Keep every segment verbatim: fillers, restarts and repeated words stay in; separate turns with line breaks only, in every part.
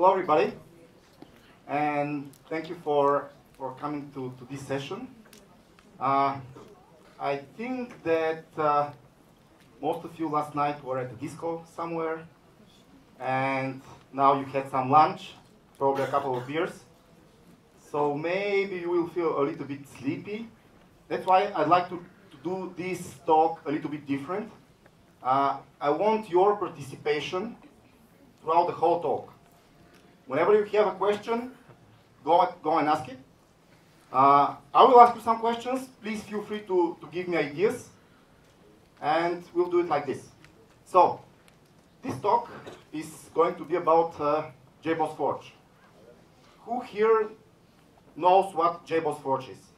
hello everybody, and thank you for, for coming to, to this session. Uh, I think that uh, most of you last night were at the disco somewhere, and now you had some lunch, probably a couple of beers. So maybe you will feel a little bit sleepy. That's why I'd like to, to do this talk a little bit different. Uh, I want your participation throughout the whole talk. Whenever you have a question, go, go and ask it. Uh, I will ask you some questions. Please feel free to, to give me ideas. And we'll do it like this. So, this talk is going to be about uh, JBoss Forge. Who here knows what JBoss Forge is?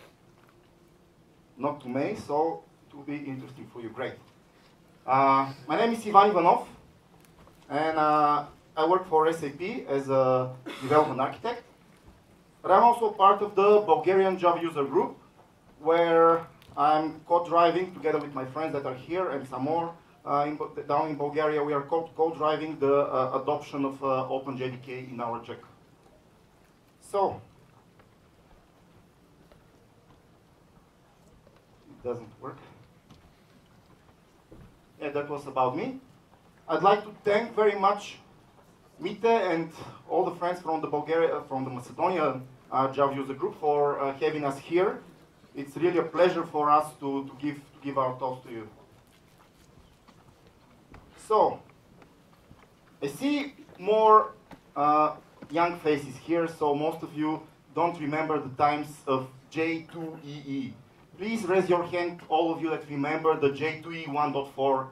Not too many, so it will be interesting for you. Great. Uh, my name is St Ivanov, and uh, I work for S A P as a development architect. But I'm also part of the Bulgarian Java user group, where I'm co-driving together with my friends that are here and some more uh, in, down in Bulgaria. We are co-driving the uh, adoption of uh, OpenJDK in our J U G. So, it doesn't work. Yeah, that was about me. I'd like to thank very much Mite and all the friends from the Bulgaria, from the Macedonia uh, Java user group for uh, having us here. It's really a pleasure for us to, to, give, to give our talk to you. So, I see more uh, young faces here, so most of you don't remember the times of J two E E. Please raise your hand, all of you that remember the J two E one point four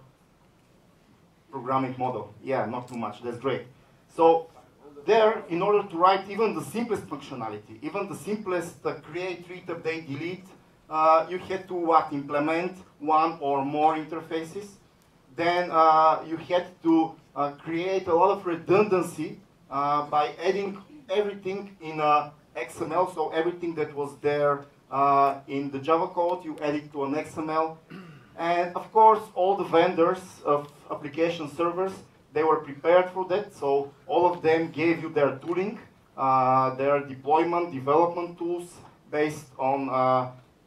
programming model. Yeah, not too much, that's great. So there, in order to write even the simplest functionality, even the simplest uh, create, read, update, delete, uh, you had to what, implement one or more interfaces. Then uh, you had to uh, create a lot of redundancy uh, by adding everything in uh, X M L, so everything that was there uh, in the Java code, you add it to an X M L. And of course, all the vendors of application servers, they were prepared for that, so all of them gave you their tooling, uh, their deployment, development tools based on uh,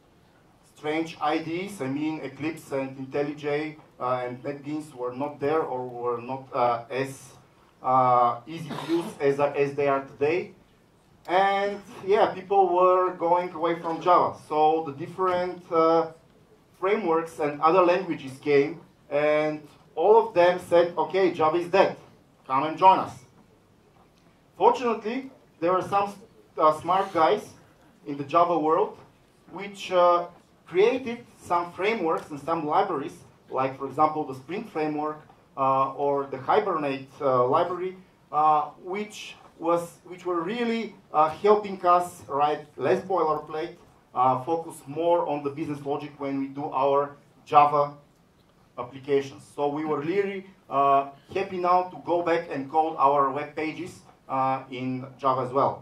strange I D Es. I mean, Eclipse and IntelliJ uh, and NetBeans were not there or were not uh, as uh, easy to use as, as they are today. And yeah, people were going away from Java, so the different uh, frameworks and other languages came, and all of them said, okay, Java is dead, come and join us. Fortunately, there are some uh, smart guys in the Java world which uh, created some frameworks and some libraries, like for example the Spring framework uh, or the Hibernate uh, library, uh, which, was, which were really uh, helping us write less boilerplate, uh, focus more on the business logic when we do our Java applications. So we were really uh, happy now to go back and code our web pages uh, in Java as well.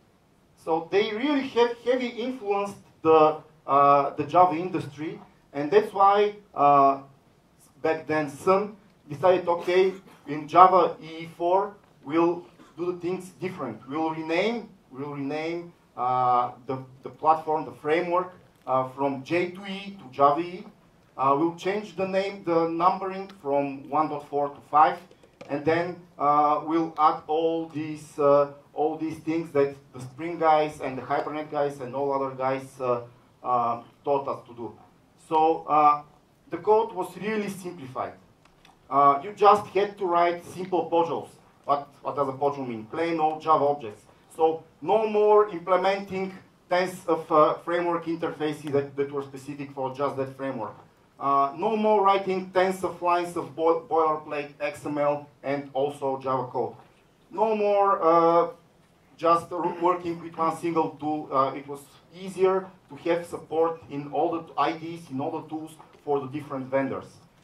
So they really have heavy influenced the, uh, the Java industry, and that's why uh, back then Sun decided, okay, in Java E E four, we'll do the things different. We'll rename, we'll rename uh, the, the platform, the framework uh, from J two E to Java E E. Uh, we'll change the name, the numbering from one point four to five, and then uh, we'll add all these, uh, all these things that the Spring guys and the Hibernate guys and all other guys uh, uh, taught us to do. So uh, the code was really simplified. Uh, you just had to write simple modules. What, what does a module mean? Plain old Java objects. So no more implementing tens of uh, framework interfaces that, that were specific for just that framework. Uh, no more writing tens of lines of bo boilerplate X M L and also Java code. No more uh, just working with one single tool. Uh, it was easier to have support in all the I D Es, in all the tools for the different vendors.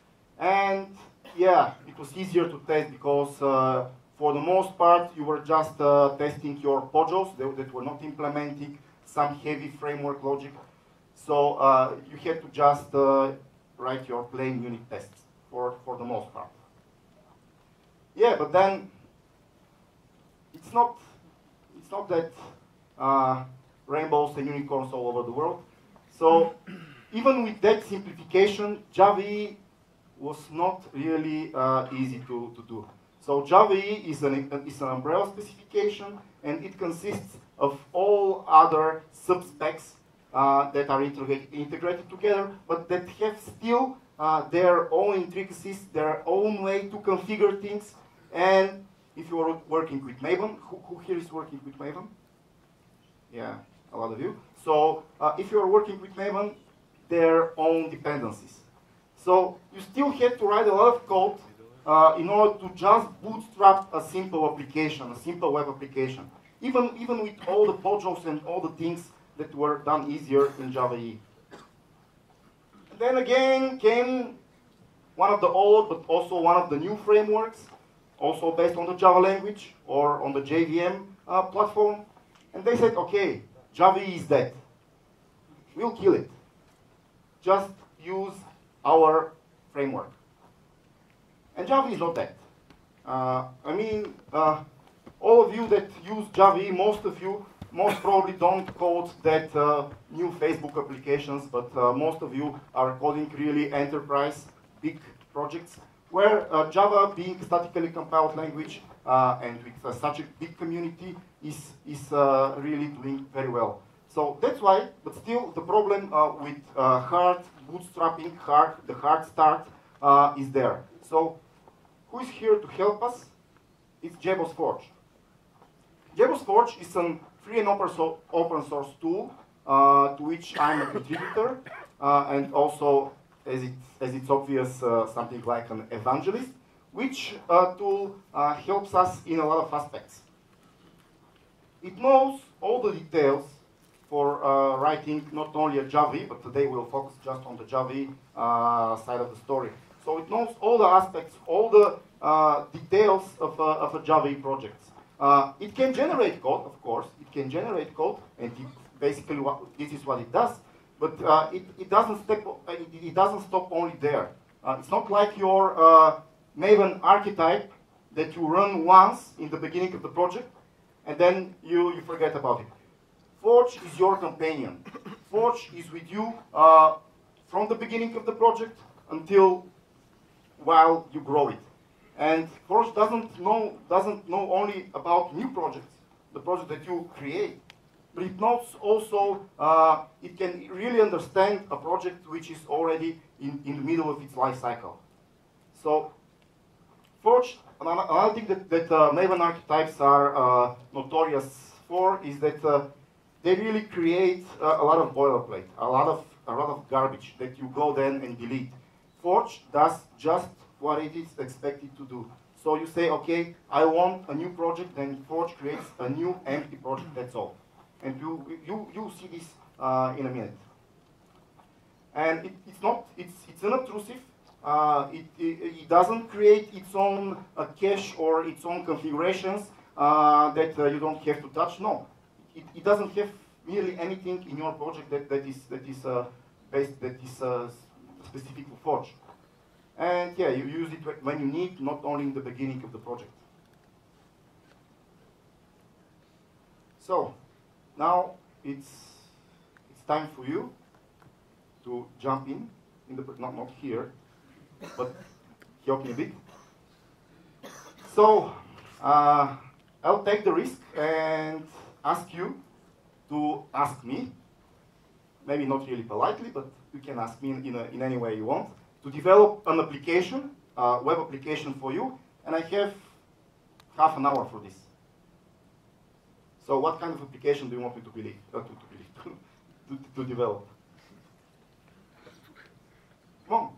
And yeah, it was easier to test because uh, for the most part, you were just uh, testing your modules that, that were not implementing some heavy framework logic. So uh, you had to just uh, write your plain unit tests for, for the most part. Yeah, but then it's not, it's not that uh, rainbows and unicorns all over the world. So even with that simplification, JavaE was not really uh, easy to, to do. So JavaE is an, is an umbrella specification, and it consists of all other subspecs uh, that are integrate, integrated together, but that have still uh, their own intricacies, their own way to configure things. And if you are working with Maven, who, who here is working with Maven? Yeah, a lot of you. So uh, if you are working with Maven, their own dependencies. So you still have to write a lot of code uh, in order to just bootstrap a simple application, a simple web application. Even, even with all the modules and all the things that were done easier in JavaE. And then again came one of the old, but also one of the new frameworks, also based on the Java language or on the J V M uh, platform. And they said, okay, JavaE is dead. We'll kill it. Just use our framework. And Java is not that. Uh, I mean, uh, all of you that use JavaE, most of you most probably don't code that uh, new Facebook applications, but uh, most of you are coding really enterprise, big projects, where uh, Java, being statically compiled language uh, and with uh, such a big community, is, is uh, really doing very well. So that's why, but still the problem uh, with uh, hard bootstrapping, hard, the hard start uh, is there. So who is here to help us? It's JBoss Forge. JBoss Forge is a free and open, so open source tool uh, to which I'm a contributor, uh, and also, as, it, as it's obvious, uh, something like an evangelist, which uh, tool uh, helps us in a lot of aspects. It knows all the details for uh, writing not only a JavaE, but today we'll focus just on the JavaE uh, side of the story. So it knows all the aspects, all the uh, details of a, of a JavaE project. Uh, it can generate code, of course. It can generate code, and it basically what, this is what it does. But uh, it, it doesn't step. It, it doesn't stop only there. Uh, it's not like your uh, Maven archetype that you run once in the beginning of the project, and then you, you forget about it. Forge is your companion. Forge is with you uh, from the beginning of the project until while you grow it. And Forge doesn't know, doesn't know only about new projects, the project that you create, but it knows also, uh, it can really understand a project which is already in, in the middle of its life cycle. So Forge, another thing that, that uh, Maven archetypes are uh, notorious for is that uh, they really create uh, a lot of boilerplate, a lot of, a lot of garbage that you go then and delete. Forge does just what it is expected to do. So you say, okay, I want a new project, then Forge creates a new empty project, that's all. And you, you, you see this uh, in a minute. And it, it's not, it's, it's unobtrusive. Uh, it, it, it doesn't create its own uh, cache or its own configurations uh, that uh, you don't have to touch. No, it, it doesn't have really anything in your project that, that is, that is uh, based, that is uh, specific for Forge. And yeah, you use it when you need, not only in the beginning of the project. So now it's it's time for you to jump in, in the not not here, but help me a bit. So uh, I'll take the risk and ask you to ask me, maybe not really politely, but you can ask me in, in, a, in any way you want, to develop an application, a web application for you, and I have half an hour for this. So what kind of application do you want me to believe, uh, to, to, believe to, to, to develop? Come on.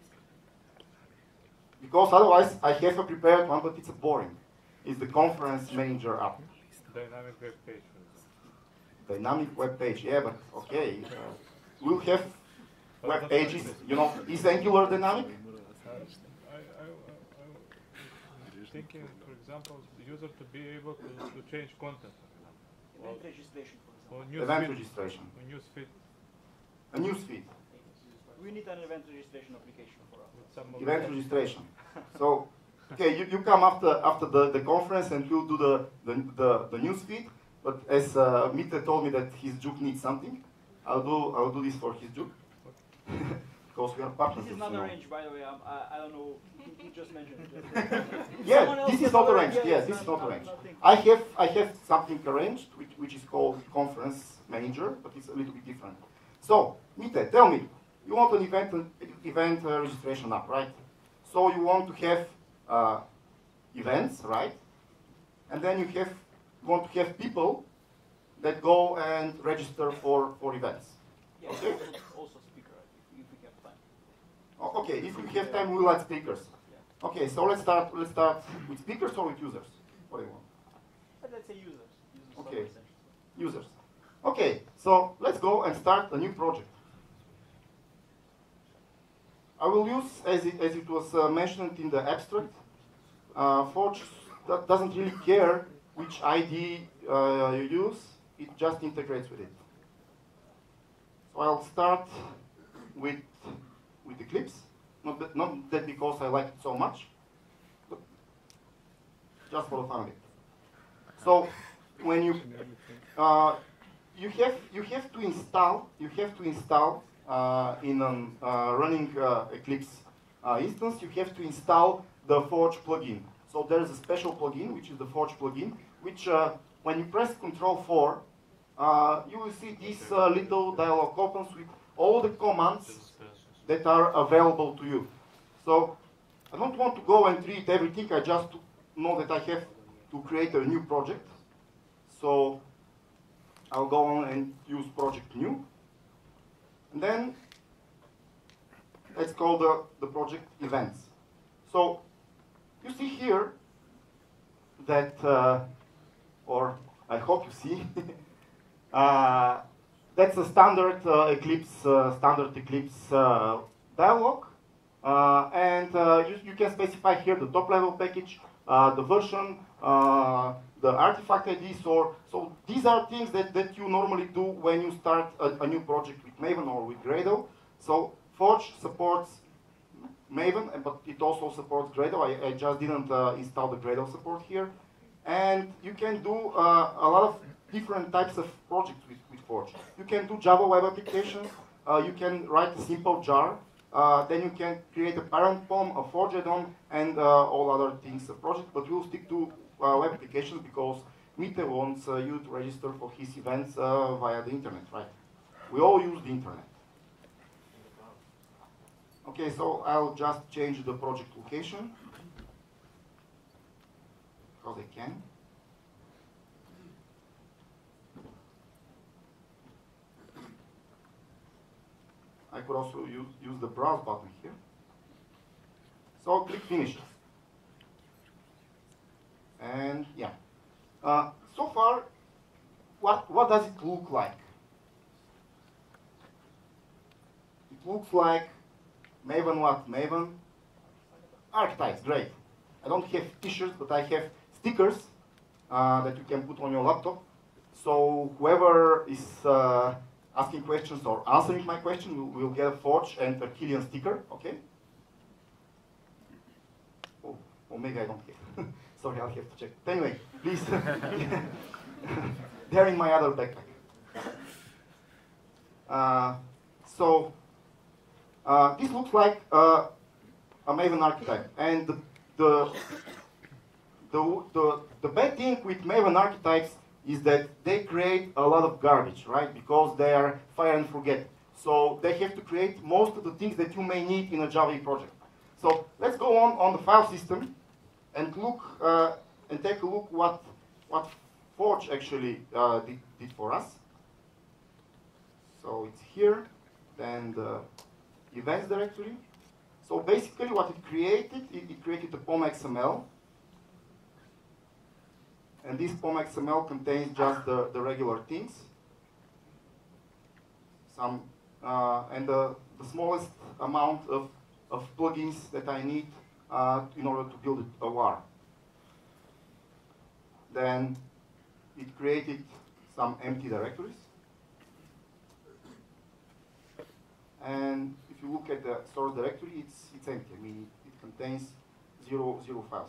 Because otherwise I have a prepared one, but it's a boring. It's the conference manager app.
Dynamic web page.
Dynamic web page, yeah, but okay. Uh, we'll have web pages, you know, is Angular dynamic?
I, I, I, I'm thinking, for example, the user to be able to, to change content.
Event registration, for example.
Or
Event
feed,
registration.
or news feed.
A news feed.
We need an event registration application for us.
Event registration. So Okay, you, you come after after the, the conference and we'll do the, the, the, the news feed. But as uh, Mite told me that his Juk needs something, I'll do I'll do this for his Juk. Because we are partners.
This is not
you know.
arranged, by the way. I'm, I I don't know. You just mentioned it.
Yeah, this is not arranged. Yeah, this is not arranged. I have I have something arranged, which which is called conference manager, but it's a little bit different. So, Mite, tell me, you want an event an event uh, registration app, right? So you want to have uh, events, right? And then you have you want to have people that go and register for for events.
Yeah,
okay.
also, also speaker, if, if we have time.
Oh, okay, if we have time, we'll add speakers.
Yeah.
Okay, so let's start. Let's start with speakers or with users. What do you want?
But let's say users. Users
Okay.
are
Users. Okay, so let's go and start a new project. I will use, as it, as it was uh, mentioned in the abstract, uh, Forge that doesn't really care which I D E uh, you use, it just integrates with it. So I'll start with, with Eclipse, not that, not that because I like it so much, but just for the fun of it. So when you uh, you have you have to install you have to install uh, in a uh, running uh, Eclipse uh, instance, you have to install the Forge plugin. So there is a special plugin, which is the Forge plugin, which uh, when you press Control four, uh, you will see this uh, little dialog opens with all the commands that are available to you. So I don't want to go and read everything. I just know that I have to create a new project. So I'll go on and use project new. And then let's call the, the project events. So you see here that, uh, or I hope you see, uh, that's a standard uh, Eclipse, uh, standard Eclipse uh, dialog. Uh, and uh, you, you can specify here the top level package, uh, the version, uh, the artifact I D. So, so these are things that, that you normally do when you start a, a new project with Maven or with Gradle. So Forge supports Maven, but it also supports Gradle. I, I just didn't uh, install the Gradle support here. And you can do uh, a lot of different types of projects with, with Forge. You can do Java web applications. Uh, you can write a simple jar. Uh, then you can create a parent P O M, a Forge add-on, and uh, all other things a project. But we'll stick to uh, web applications because Mite wants uh, you to register for his events uh, via the internet, right? We all use the internet. Okay, so I'll just change the project location because I can. I could also use, use the browse button here. So click finish. And yeah. Uh, so far, what, what does it look like? It looks like Maven what? Maven archetypes, great. I don't have t-shirts, but I have stickers uh, that you can put on your laptop. So whoever is uh, asking questions or answering my question will, will get a Forge and a Killian sticker, okay? Oh, or maybe I don't have. Sorry, I'll have to check. Anyway, please. They're in my other backpack. Uh, so, uh, this looks like uh, a Maven archetype. And the, the, the, the, the bad thing with Maven archetypes is that they create a lot of garbage, right? Because they are fire and forget. So they have to create most of the things that you may need in a Java project. So let's go on on the file system and look uh, and take a look what what Forge actually uh, did, did for us. So it's here, then the events directory. So basically what it created, it, it created a P O M X M L. And this P O M X M L contains just the, the regular things. Some, uh, and the, the smallest amount of, of plugins that I need uh, in order to build a W A R. Then it created some empty directories. And if you look at the source directory, it's, it's empty. I mean, it, it contains zero, zero files.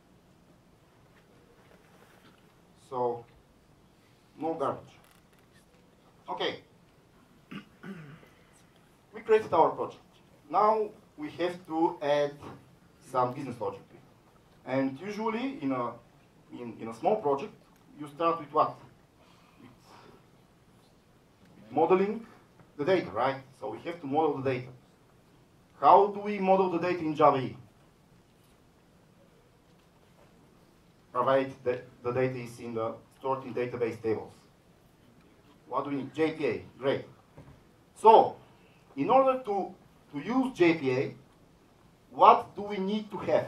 So, no garbage. Okay. We created our project. Now we have to add some business logic. And usually in a, in, in a small project, you start with what? With modeling the data, right? So we have to model the data. How do we model the data in JavaE? Provide that the data is in the stored in database tables. What do we need? J P A, great. So, in order to, to use J P A, what do we need to have?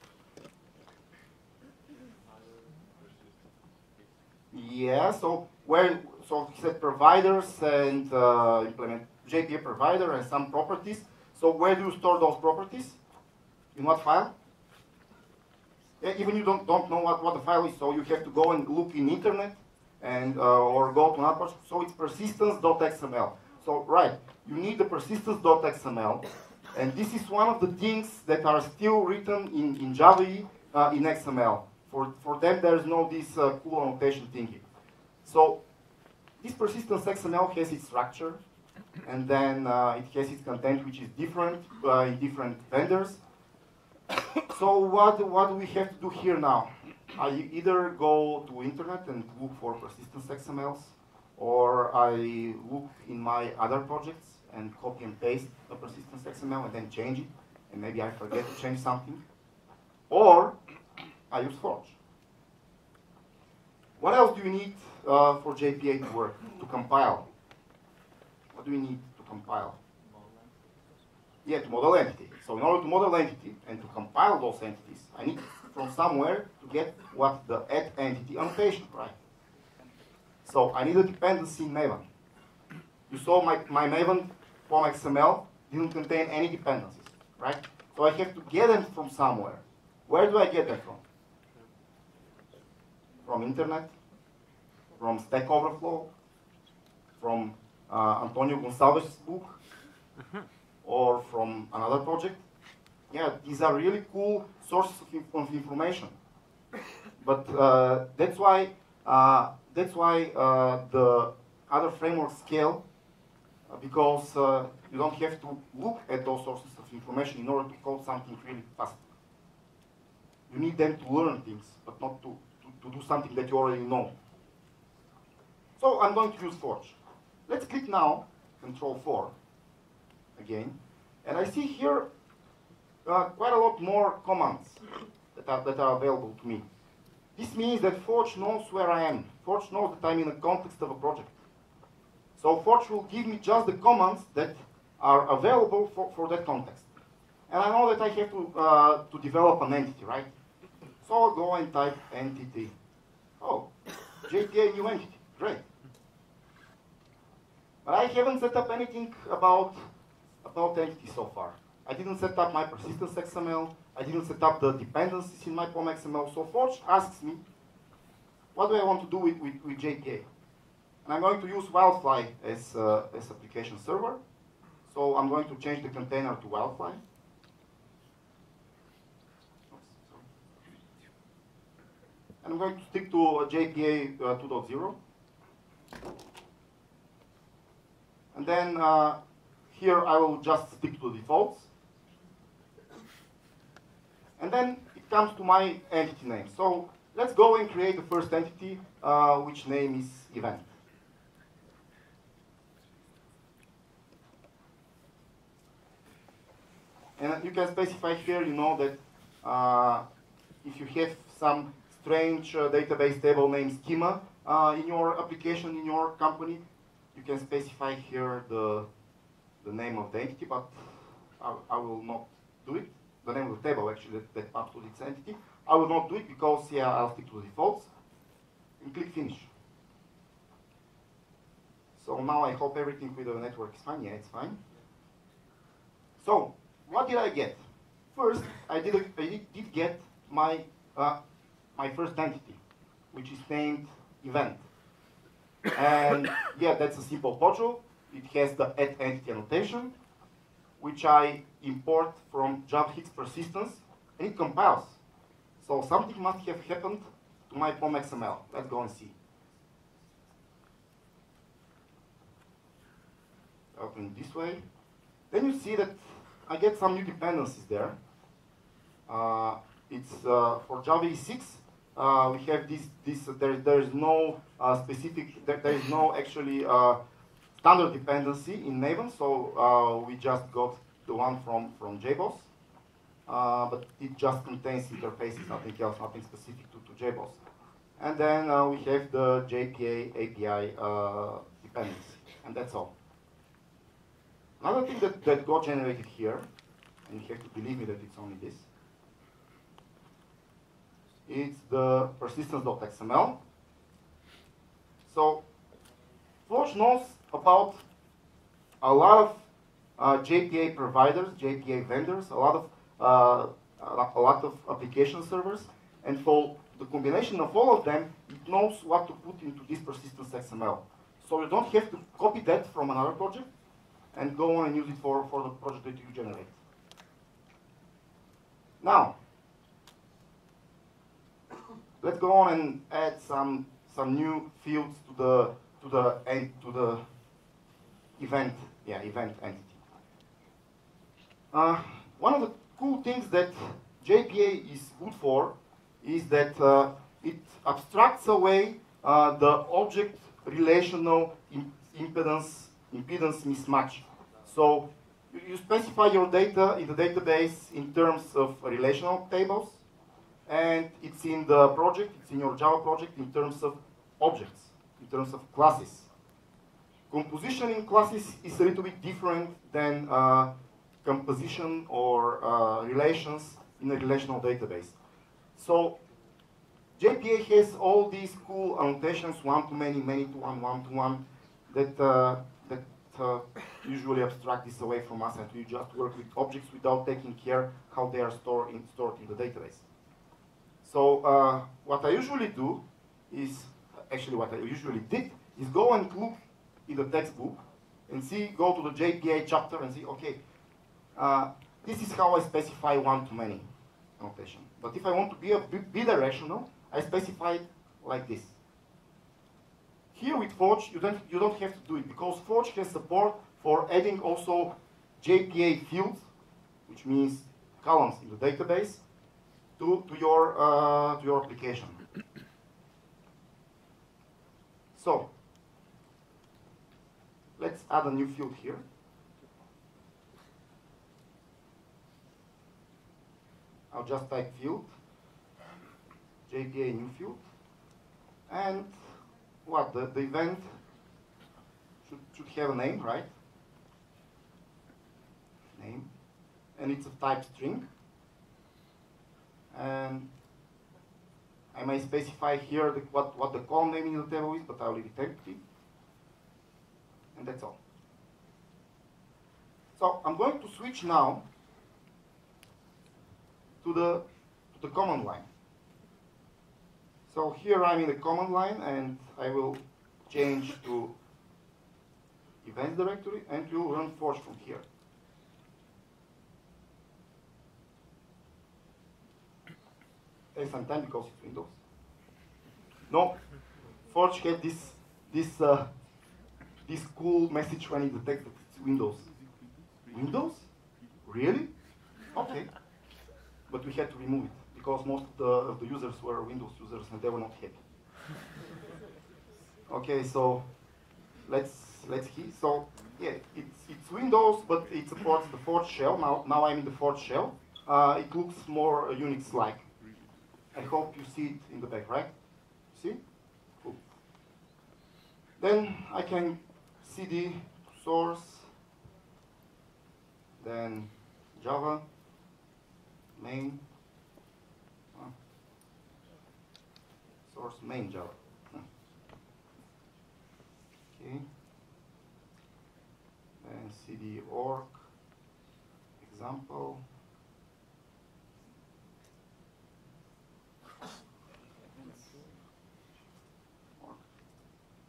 Yeah, so where so he said providers and uh, implement J P A provider and some properties. So where do you store those properties? In what file? Yeah, even you don't don't know what, what the file is, so you have to go and look in internet and uh, or go to another project. So it's persistence dot X M L. So right, you need the persistence dot X M L, and this is one of the things that are still written in in JavaE uh, in X M L. For for them, there is no this uh, cool annotation thingy. So this persistence X M L has its structure, and then uh, it has its content, which is different uh, in different vendors. So what what do we have to do here now? I either go to internet and look for persistence X M Ls, or I look in my other projects and copy and paste the persistence X M L and then change it, and maybe I forget to change something, or I use Forge. What else do you need uh, for J P A to work, to compile? What do we need to compile? Yeah, to model entity. So in order to model entity and to compile those entities, I need from somewhere to get what the add entity annotation, right? So I need a dependency in Maven. You saw my, my Maven form X M L didn't contain any dependencies, right? So I have to get them from somewhere. Where do I get them from? From internet, from Stack Overflow, from uh, Antonio Gonçalves' book, or from another project. Yeah, these are really cool sources of, inf of information. But uh, that's why uh, that's why uh, the other frameworks scale, uh, because uh, you don't have to look at those sources of information in order to code something really fast. You need them to learn things, but not to, to, to do something that you already know. So I'm going to use Forge. Let's click now, Control four, again, and I see here uh, quite a lot more commands that are, that are available to me. This means that Forge knows where I am. Forge knows that I'm in the context of a project. So Forge will give me just the commands that are available for, for that context. And I know that I have to, uh, to develop an entity, right? So I'll go and type entity. Oh, J P A new entity, great. But I haven't set up anything about, about entity so far. I didn't set up my persistence X M L. I didn't set up the dependencies in my P O M X M L. So Forge asks me, what do I want to do with, with, with J P A? And I'm going to use Wildfly as, uh, as application server. So I'm going to change the container to Wildfly. And I'm going to stick to uh, J P A uh, two point zero. And then uh, here I will just stick to the defaults. And then it comes to my entity name. So let's go and create the first entity, uh, which name is event. And you can specify here, you know, that uh, if you have some strange uh, database table name schema uh, in your application, in your company, you can specify here the, the name of the entity, but I, I will not do it. The name of the table, actually, that, that maps to its entity. I will not do it because, yeah, I'll stick to the defaults. And click Finish. So now I hope everything with the network is fine. Yeah, it's fine. So, what did I get? First, I did, I did, did get my, uh, my first entity, which is named event. And yeah, that's a simple module. It has the add entity annotation, which I import from JavaFX persistence and it compiles. So something must have happened to my pom X M L. Let's go and see. Open this way. Then you see that I get some new dependencies there. Uh, it's uh, for Java E six. Uh, we have this. This uh, there. There is no uh, specific. There, there is no actually uh, standard dependency in Maven. So uh, we just got the one from from JBoss, uh, but it just contains interfaces, nothing else, nothing specific to, to JBoss. And then uh, we have the J P A A P I uh, dependency, and that's all. Another thing that, that got generated here, and you have to believe me that it's only this, it's the persistence.xml. So Forge knows about a lot of uh, J P A providers, J P A vendors, a lot of uh, a lot of application servers, and for the combination of all of them, it knows what to put into this persistence X M L. So you don't have to copy that from another project and go on and use it for, for the project that you generate. Now, let's go on and add some some new fields to the to the end to the event yeah event entity. Uh, one of the cool things that J P A is good for is that uh, it abstracts away uh, the object relational im impedance impedance mismatch. So you, you specify your data in the database in terms of relational tables, and it's in the project, it's in your Java project in terms of objects, in terms of classes. Composition in classes is a little bit different than uh, composition or uh, relations in a relational database. So J P A has all these cool annotations, one to many, many to one, one to one, that, uh, that uh, usually abstract this away from us, and we just work with objects without taking care how they are stored in, stored in the database. So uh, what I usually do is, actually what I usually did, is go and look in the textbook and see, go to the J P A chapter and see, okay, uh, this is how I specify one-to-many notation. But if I want to be a bidirectional, I specify it like this. Here with Forge, you don't, you don't have to do it, because Forge has support for adding also J P A fields, which means columns in the database, to, to, your, uh, to your application. So, let's add a new field here. I'll just type field, J P A new field, and what, the, the event should, should have a name, right? Name, and it's a type string. And I may specify here the, what, what the column name in the table is, but I'll leave it empty. And that's all. So I'm going to switch now to the, to the command line. So here I'm in the command line, and I will change to events directory, and we'll run Forge from here. Takes some time because it's Windows. No, Forge had this this uh, this cool message when it detects that it's Windows. Windows? Really? Okay. But we had to remove it because most of the, of the users were Windows users and they were not happy. Okay, so let's let's see. So yeah, it's it's Windows, but it supports the Forge shell. Now now I'm in the Forge shell. Uh, it looks more uh, Unix-like. I hope you see it in the back, right? See? Cool. Then I can cd source, then Java, main, oh. source main Java. Okay. Then cd org, example.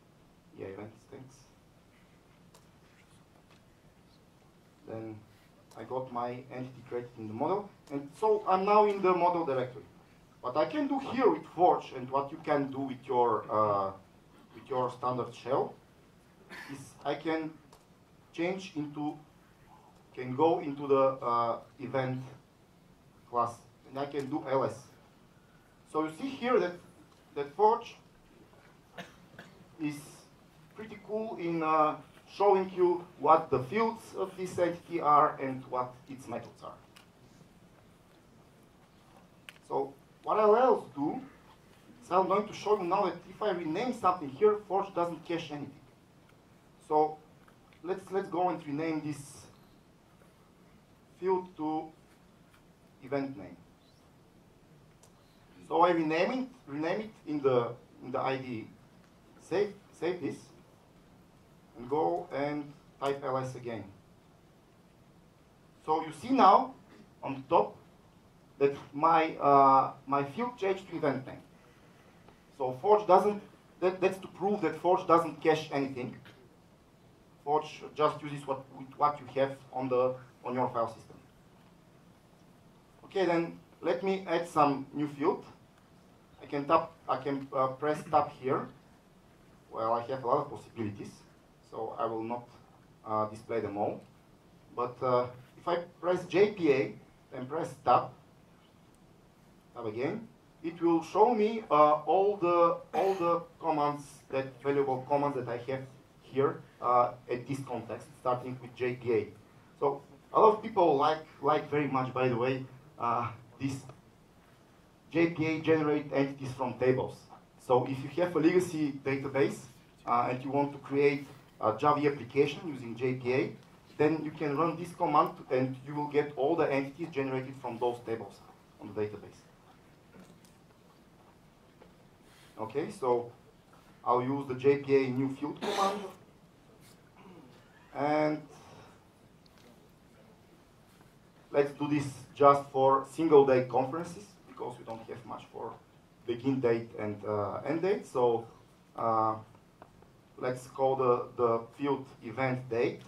Yeah, events, thanks. Then I got my entity created in the model, and so I'm now in the model directory. What I can do here with Forge, and what you can do with your uh, with your standard shell, is I can change into, can go into the uh, event class, and I can do ls. So you see here that that Forge is pretty cool in uh, showing you what the fields of this entity are and what its methods are. So what I'll else do is I'm going to show you now that if I rename something here, Forge doesn't cache anything. So let's let's go and rename this field to event name. So I rename it, rename it in the in the I D E. Save save this and go and type ls again. So you see now on the top that my uh, my field changed to event name. So Forge doesn't. That, that's to prove that Forge doesn't cache anything. Forge just uses what what you have on the on your file system. Okay, then let me add some new field. I can tap. I can uh, press tab here. Well, I have a lot of possibilities, so I will not uh, display them all. But uh, if I press J P A and press tab, tab again, it will show me uh, all the all the commands, that valuable commands that I have here uh, at this context, starting with J P A. So a lot of people like like very much, by the way, uh, this J P A generate entities from tables. So if you have a legacy database uh, and you want to create a Java application using J P A, then you can run this command and you will get all the entities generated from those tables on the database. Okay, so I'll use the J P A new field command, and let's do this just for single day conferences, because we don't have much for begin date and uh, end date. So uh, let's call the, the field event date.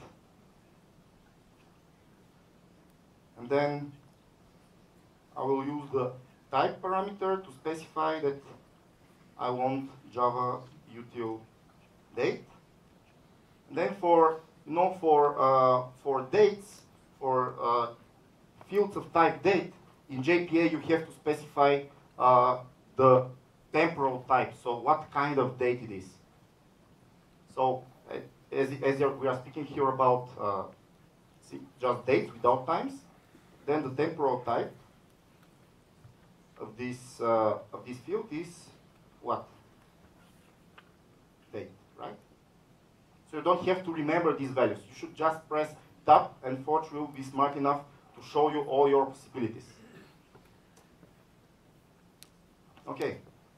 And then I will use the type parameter to specify that I want Java util date. And then for you know for uh, for dates, for uh, fields of type date, in J P A you have to specify uh, the temporal type, so what kind of date it is. So uh, as, as we are speaking here about uh, just dates without times, then the temporal type of this uh, of this field is what? Date, right? So you don't have to remember these values. You should just press tab and Forge will be smart enough to show you all your possibilities. Okay.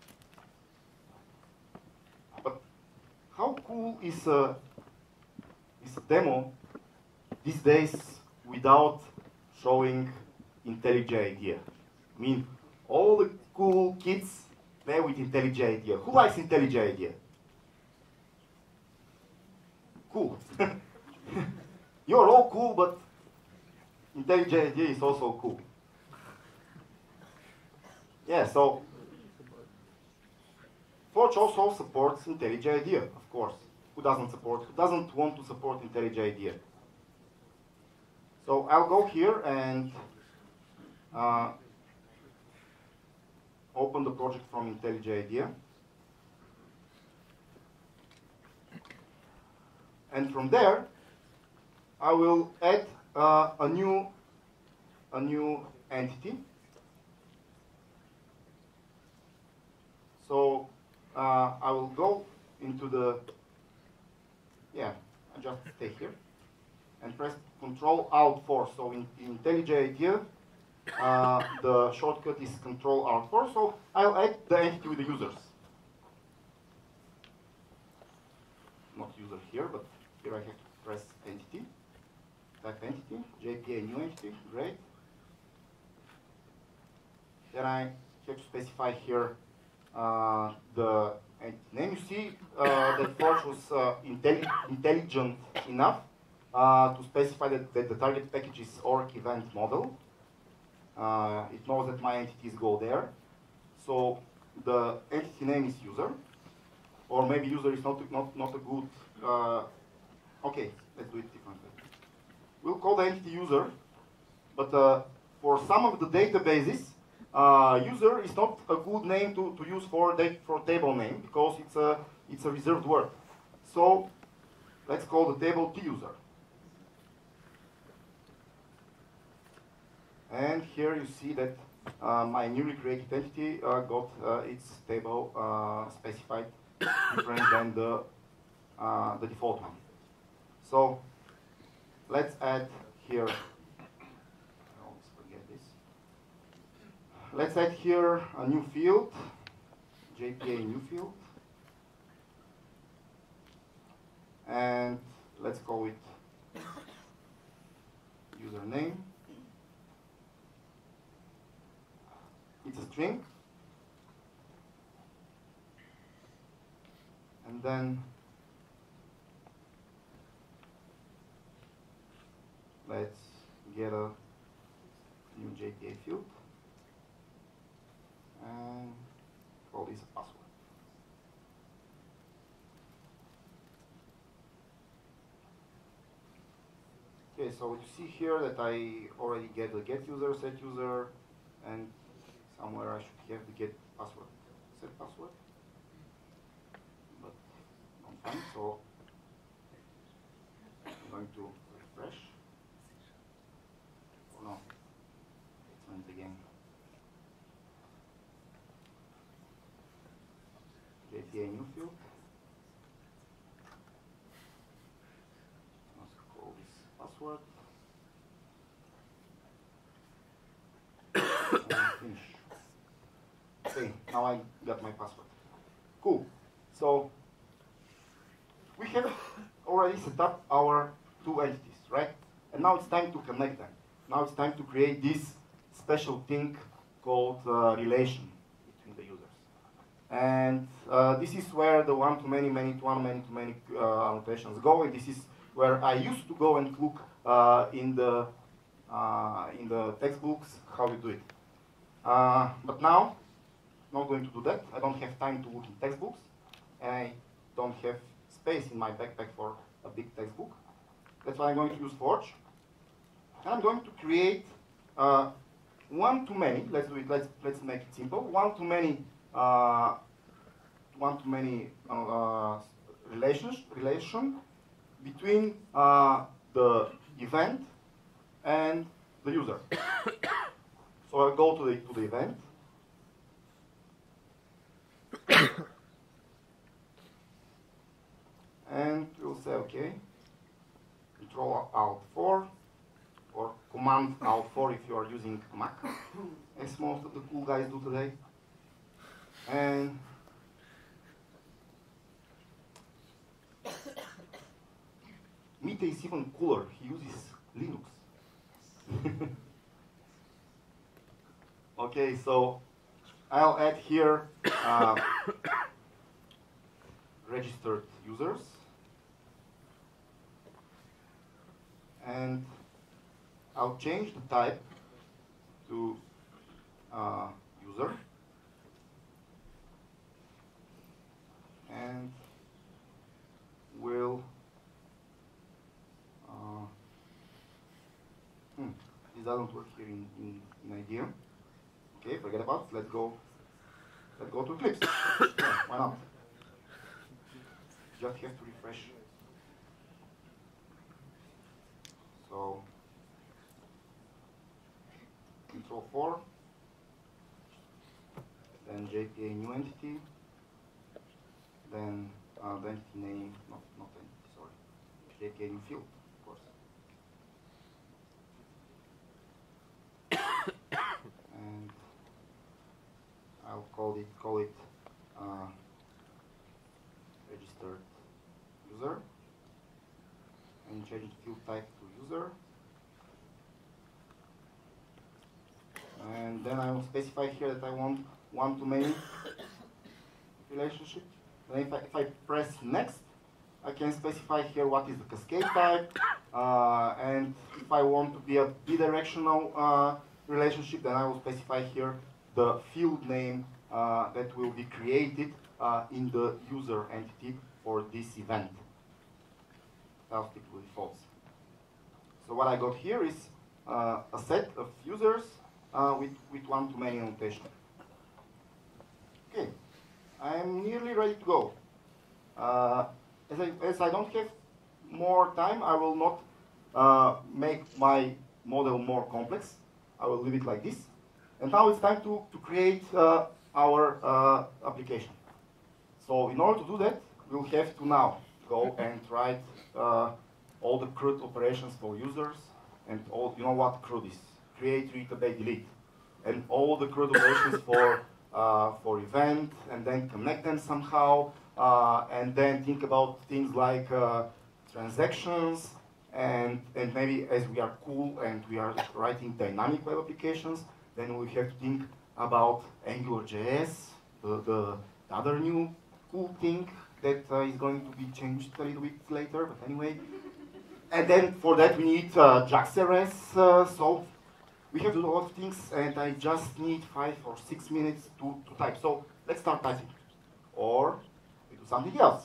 But how cool is a, is a demo these days without showing IntelliJ IDEA? I mean, all the cool kids play with IntelliJ IDEA. Who likes IntelliJ IDEA? Cool. You're all cool, but IntelliJ IDEA is also cool. Yeah, so Forge also supports IntelliJ IDEA, of course. Who doesn't support? Who doesn't want to support IntelliJ IDEA? So I'll go here and uh, open the project from IntelliJ IDEA. And from there, I will add uh, a new a new entity. So uh, I will go into the, yeah, I just stay here and press Control Alt four. So in, in IntelliJ IDEA, uh, the shortcut is Control Alt four. So I'll add the entity with the users. Not user here, but here I have to press entity, type entity, J P A new entity, great. Then I have to specify here uh, the entity name. You see uh, that Forge was uh, intelli intelligent enough uh, to specify that, that the target package is org event model. Uh, it knows that my entities go there. So the entity name is user, or maybe user is not, not, not a good, uh, okay, let's do it differently. We'll call the entity user, but uh, for some of the databases, uh, user is not a good name to, to use for, for table name because it's a, it's a reserved word. So let's call the table tuser. And here you see that uh, my newly created entity uh, got uh, its table uh, specified different than the, uh, the default one. So let's add here, I always forget this. Let's add here a new field, J P A new field. And let's call it username. It's a string. And then let's get a new J P A field and call this a password. Okay, so you see here that I already get the get user, set user, and somewhere I should have the get password, set password, but don't find, so I'm going to refresh. Oh no, let's run it again. J P A new field. Let's call this password. And finish. Okay, now I got my password. Cool. So we have already set up our two entities, right? And now it's time to connect them. Now it's time to create this special thing called uh, relation between the users. And uh, this is where the one-to-many, many-to-one, many-to-many uh, annotations go. And this is where I used to go and look uh, in the uh, in the textbooks how we do it. Uh, but now, not going to do that. I don't have time to look in textbooks, and I don't have space in my backpack for a big textbook. That's why I'm going to use Forge. And I'm going to create uh, one-to-many. Let's do it. Let's let's make it simple. One-to-many, uh, one-to-many uh, relations relation between uh, the event and the user. So I'll go to the to the event. And we'll say okay. Control Alt four or Command Alt four if you are using Mac, as most of the cool guys do today. And Mite is even cooler. He uses Linux. Okay, so I'll add here uh, registered users, and I'll change the type to uh, user, and will uh, hmm, this doesn't work here in, in, in I D E. Okay, forget about it. Let's go. Let's go to Eclipse. Yeah, why not? Just have to refresh. So Control four, then J P A new entity, then uh, the entity name, not not entity, sorry, J P A new field, of course. And I'll call it call it uh, registered user, and change the field type to user. And then I will specify here that I want one-to-many relationship. Then if I, if I press next, I can specify here what is the cascade type, uh, and if I want to be a bidirectional uh, relationship, then I will specify here the field name uh, that will be created uh, in the user entity for this event. Else it will be false. So what I got here is uh, a set of users uh, with, with one-to-many annotation. Okay, I'm nearly ready to go. Uh, as, I, as I don't have more time, I will not uh, make my model more complex. I will leave it like this. And now it's time to, to create uh, our uh, application. So in order to do that, we'll have to now go and write uh, all the CRUD operations for users, and all, you know what CRUD is? Create, read, obey, delete. And all the CRUD operations for, uh, for event, and then connect them somehow, uh, and then think about things like uh, transactions, and, and maybe as we are cool and we are writing dynamic web applications, then we have to think about AngularJS, the, the other new cool thing that uh, is going to be changed a little bit later, but anyway. And then for that we need uh, JAX-R S, uh, so we have to do a lot of things, and I just need five or six minutes to, to type. So let's start typing. Or we do something else.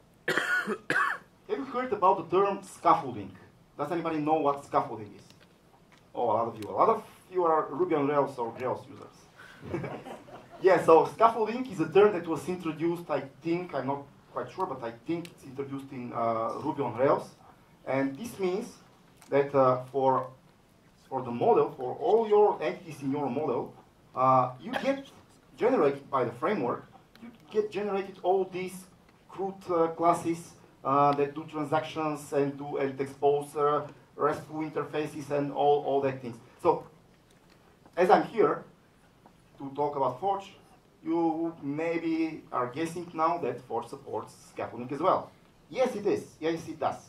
Have you heard about the term scaffolding? Does anybody know what scaffolding is? Oh, a lot of you. A lot of you are Ruby on Rails or Rails users. Yeah, so scaffolding is a term that was introduced, I think, I'm not quite sure, but I think it's introduced in uh, Ruby on Rails. And this means that uh, for, for the model, for all your entities in your model, uh, you get generated by the framework, you get generated all these CRUD uh, classes uh, that do transactions and do and expose uh, RESTful interfaces and all, all that things. So, as I'm here to talk about Forge, you maybe are guessing now that Forge supports scaffolding as well. Yes, it is. Yes, it does.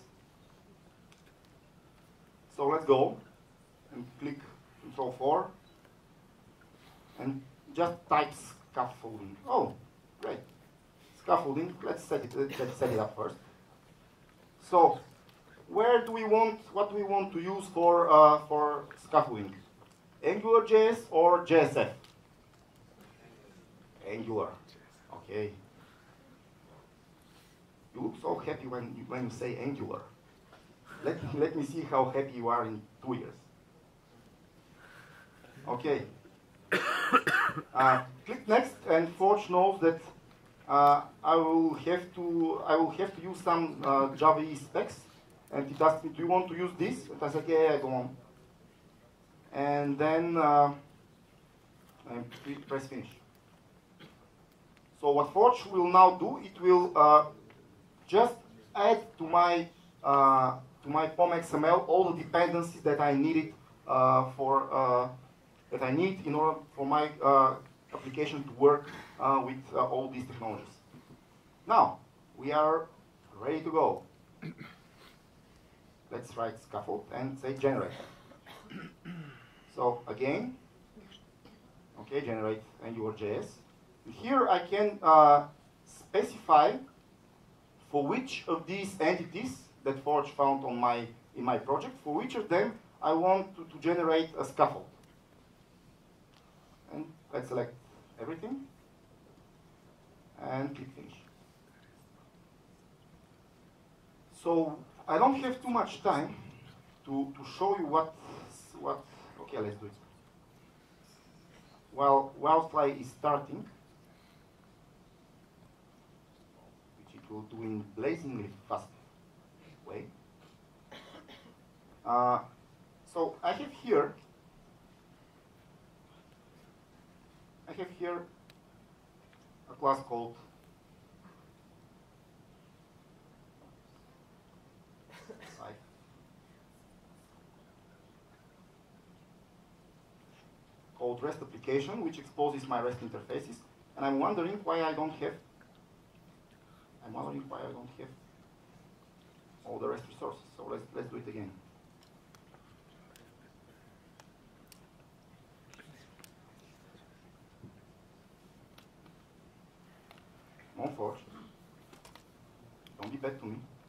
So let's go and click Control four and just type scaffolding. Oh, great. Scaffolding. Let's set it. Let's set it up first. So, where do we want? What do we want to use for uh, for scaffolding? AngularJS or J S F? Angular. Okay. You look so happy when you, when you say Angular. Let, let me see how happy you are in two years. Okay. Uh, click next, and Forge knows that uh, I will have to I will have to use some uh, Java specs, and it asks me, "Do you want to use this?" And I said, "Yeah, yeah, go on." And then uh, I press finish. So what Forge will now do, it will uh, just add to my uh, to my P O M X M L all the dependencies that I needed uh, for uh, that I need in order for my uh, application to work uh, with uh, all these technologies. Now we are ready to go. Let's write scaffold and say generate. So again, okay, generate AngularJS. Here I can uh, specify for which of these entities that Forge found on my in my project, for which of them I want to, to generate a scaffold. And let's select everything and click finish. So I don't have too much time to, to show you what what okay, let's do it. While while fly is starting, which it will do in blazingly fast way. Uh, so I have here, I have here a class called called REST application, which exposes my REST interfaces, and I'm wondering why I don't have. I'm wondering why I don't have all the REST resources. So let's let's do it again. Come on, Forge. Don't be bad to me.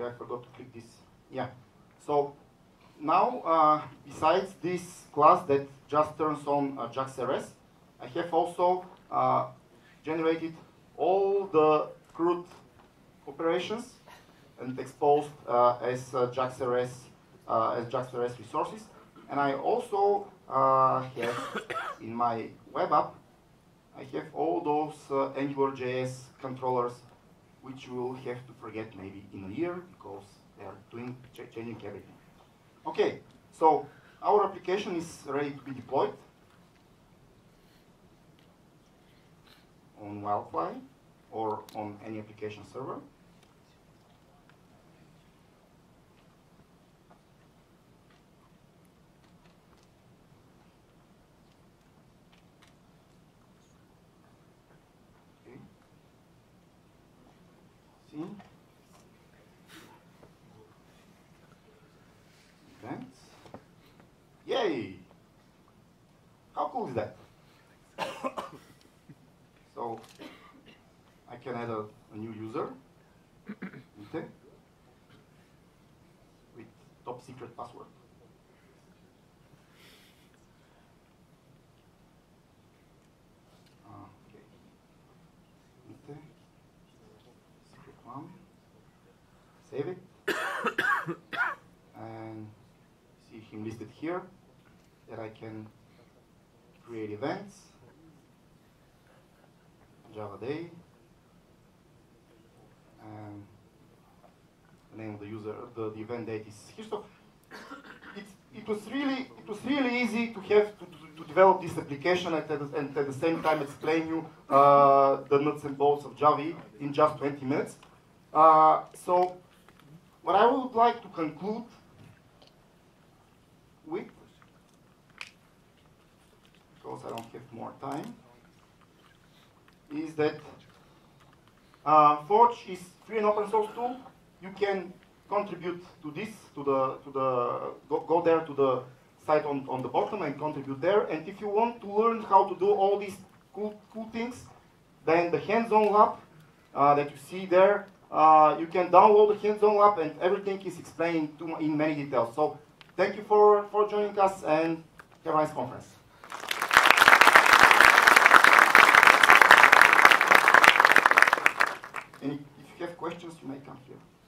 sorry, I forgot to click this. Yeah. So now, uh, besides this class that just turns on uh, JaxRS, I have also uh, generated all the CRUD operations and exposed uh, as uh, JaxRS uh, as JaxRS resources. And I also uh, have in my web app, I have all those uh, AngularJS controllers, which you will have to forget maybe in a year because they are doing ch changing everything. Okay, so our application is ready to be deployed on Wildfly or on any application server. Okay. See? Events. Yay! How cool is that? So I can add a, a new user okay, with top secret password. Uh, okay. Okay. Secret one. Save it. And see him listed here that I can create events. Javaday, and the name of the user, the, the event date is here. So it's, it was really, it was really easy to have to, to, to develop this application and at, the, and at the same time explain you uh, the nuts and bolts of Java in just twenty minutes. Uh, so what I would like to conclude with, because I don't have more time, is that uh, Forge is free and open source tool. You can contribute to this, to the, to the go, go there to the site on, on the bottom and contribute there. And if you want to learn how to do all these cool, cool things, then the hands-on lab uh, that you see there, uh, you can download the hands-on lab and everything is explained to, in many details. So thank you for, for joining us and have a nice conference. And if you have questions, you may come here.